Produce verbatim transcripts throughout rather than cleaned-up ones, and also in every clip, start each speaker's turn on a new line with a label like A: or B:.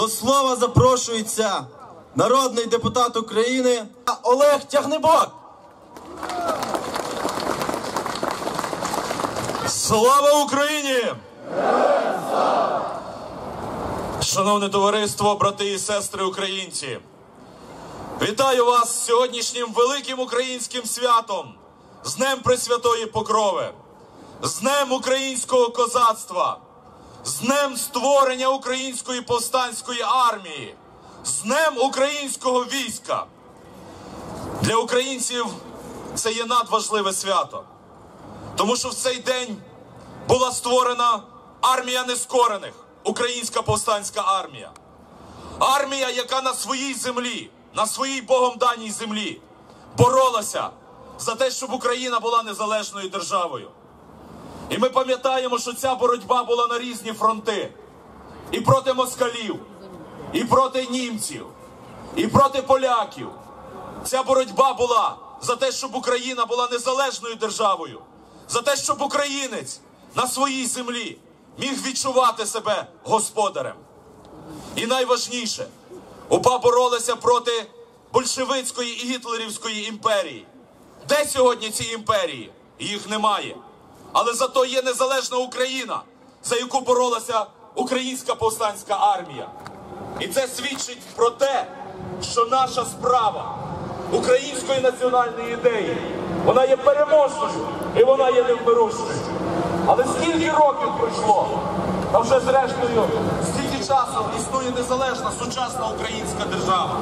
A: До слова запрошується народний депутат України Олег Тягнебок.
B: Слава Україні! Шановне товариство, брати і сестри українці! Вітаю вас з сьогоднішнім великим українським святом, з Днем Пресвятої Покрови, з Днем українського козацтва, з Днем створення Української повстанської армії, з Днем українського війська. Для українців це є надважливе свято, тому що в цей день була створена армія нескорених, Українська повстанська армія. Армія, яка на своїй землі, на своїй Богом даній землі боролася за те, щоб Україна була незалежною державою. І ми пам'ятаємо, що ця боротьба була на різні фронти. І проти москалів, і проти німців, і проти поляків. Ця боротьба була за те, щоб Україна була незалежною державою. За те, щоб українець на своїй землі міг відчувати себе господарем. І найважніше, УПА боролася проти большевицької і гітлерівської імперії. Де сьогодні ці імперії? Їх немає. Але зато є незалежна Україна, за яку боролася Українська повстанська армія. І це свідчить про те, що наша справа української національної ідеї, вона є переможною і вона є невмирущою. Але скільки років пройшло, та вже зрештою стільки часу існує незалежна сучасна українська держава.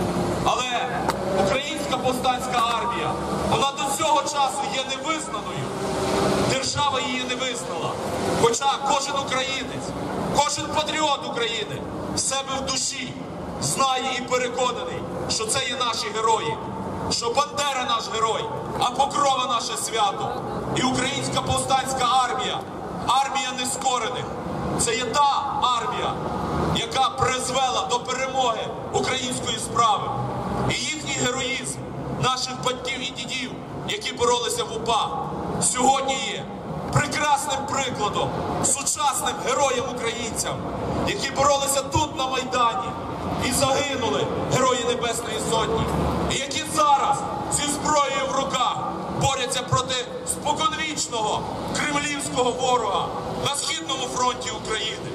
B: Але Українська повстанська армія, вона до цього часу є невизнаною. Держава її не визнала. Хоча кожен українець, кожен патріот України в себе в душі знає і переконаний, що це є наші герої, що Бандера наш герой, а Покрова наше свято. І Українська повстанська армія, армія нескорених, це є та армія, яка призвела до перемоги української справи. І їхній героїзм наших батьків і дідів, які боролися в УПА, сьогодні є прекрасним прикладом сучасним героям-українцям, які боролися тут на Майдані і загинули, Герої Небесної Сотні, і які зараз зі зброєю в руках борються проти споконвічного кремлівського ворога на східному фронті України.